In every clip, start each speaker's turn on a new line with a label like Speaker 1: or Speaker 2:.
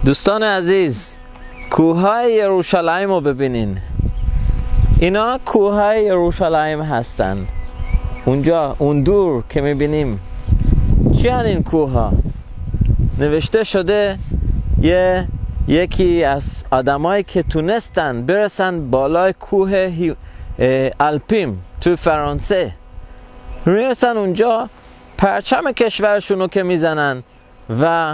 Speaker 1: دوستان عزیز، کوههای یروشلایم رو ببینین. اینا کوههای یروشلایم هستند. اونجا اون دور که میبینیم چی هن این کوه ها؟ نوشته شده یکی از آدمایی که تونستن برسن بالای کوه الپیم تو فرانسه، میرسن اونجا پرچم کشورشونو که میزنن و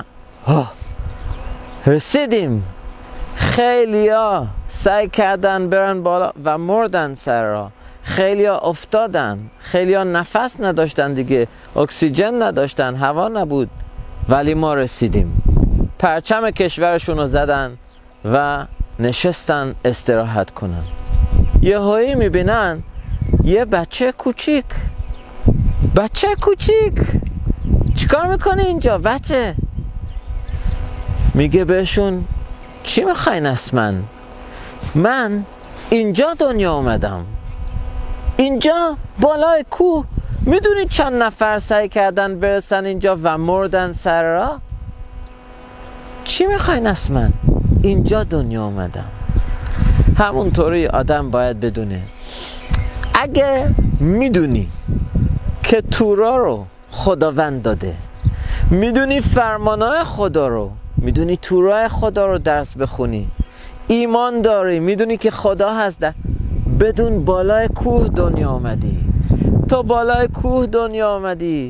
Speaker 1: رسیدیم. خیلیا سعی کردن برن بالا و مردن سر را، خیلیا افتادن، خیلیا نفس نداشتن دیگه، اکسیژن نداشتن، هوا نبود، ولی ما رسیدیم. پرچم کشورشون رو زدن و نشستن استراحت کنن. یهویی میبینن یه بچه کوچیک چیکار میکنه اینجا بچه؟ میگه بهشون چی میخواین از من اینجا دنیا اومدم، اینجا بالای کوه. میدونید چند نفر سعی کردن برسن اینجا و مردن سر را؟ چی میخواین از من؟ اینجا دنیا اومدم. همونطوری آدم باید بدونه اگه میدونی که تورا رو خداوند داده، میدونی فرمانهای خدا رو، میدونی تورای خدا رو درس بخونی، ایمان داری، میدونی که خدا هست، بدون بالای کوه دنیا آمدی. تو بالای کوه دنیا آمدی،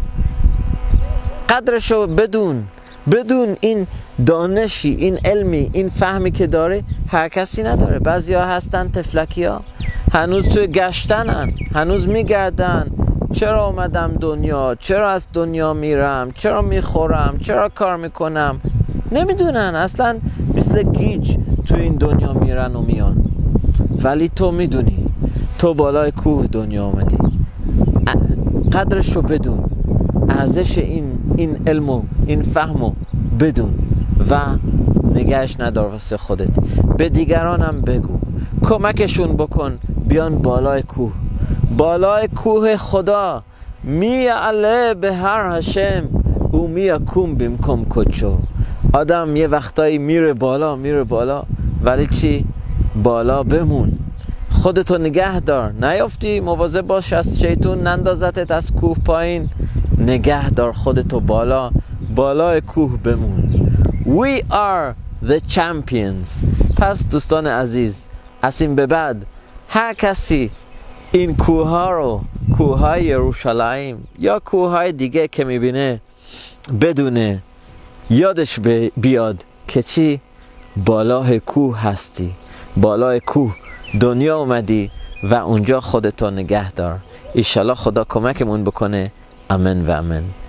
Speaker 1: قدرشو بدون این دانشی، این علمی، این فهمی که داره هر کسی نداره. بعضی ها هستن تفلکی ها، هنوز توی گشتنن، هنوز میگردن چرا آمدم دنیا، چرا از دنیا میرم، چرا میخورم، چرا کار میکنم. نمیدونن اصلا، مثل گیج تو این دنیا میرن و میان. ولی تو میدونی تو بالای کوه دنیا آمدی، قدرش رو بدون، ارزش این علمو، این فهمو بدون و نگهش ندار واسه خودت. به دیگرانم بگو، کمکشون بکن بیان بالای کوه خدا. میعله به هر هشم او میاکم بیمکم کچو. آدم یه وقتایی میره بالا، ولی چی؟ بالا بمون، خودتو نگه دار، نیافتی، مواظب باش از شیطون نندازتت از کوه پایین. نگه دار خودتو بالای کوه بمون. We are the champions. پس دوستان عزیز، از این به بعد هر کسی این کوههای یروشلایم یا کوههای دیگه که میبینه بدونه، یادش بیاد که چی؟ بالای کوه هستی، بالای کوه دنیا اومدی و اونجا خودتو نگه دار. ایشالله خدا کمکمون بکنه. آمین و آمین.